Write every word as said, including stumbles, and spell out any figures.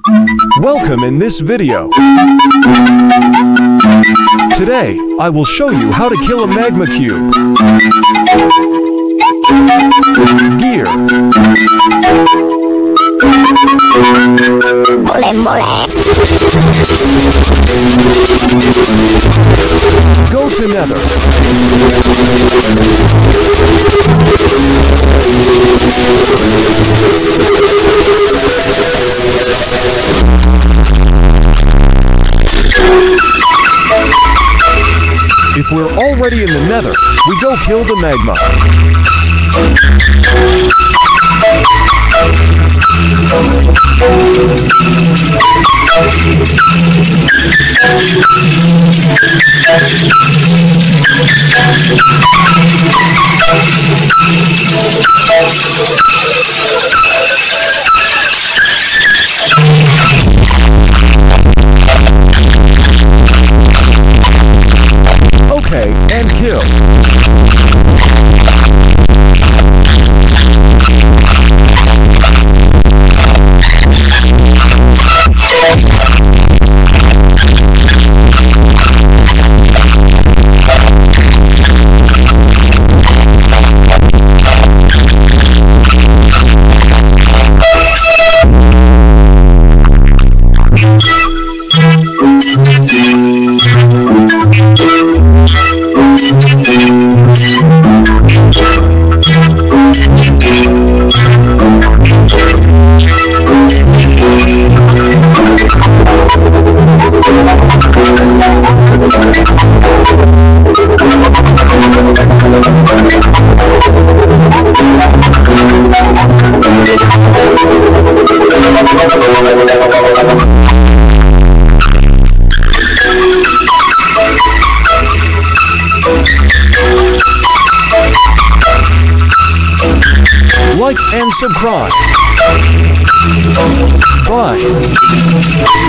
Welcome in this video. Today, I will show you how to kill a magma cube. Gear. Mole, mole. Go to Nether. If we're already in the Nether, we go kill the magma. Okay, and kill. Like and subscribe. Bye.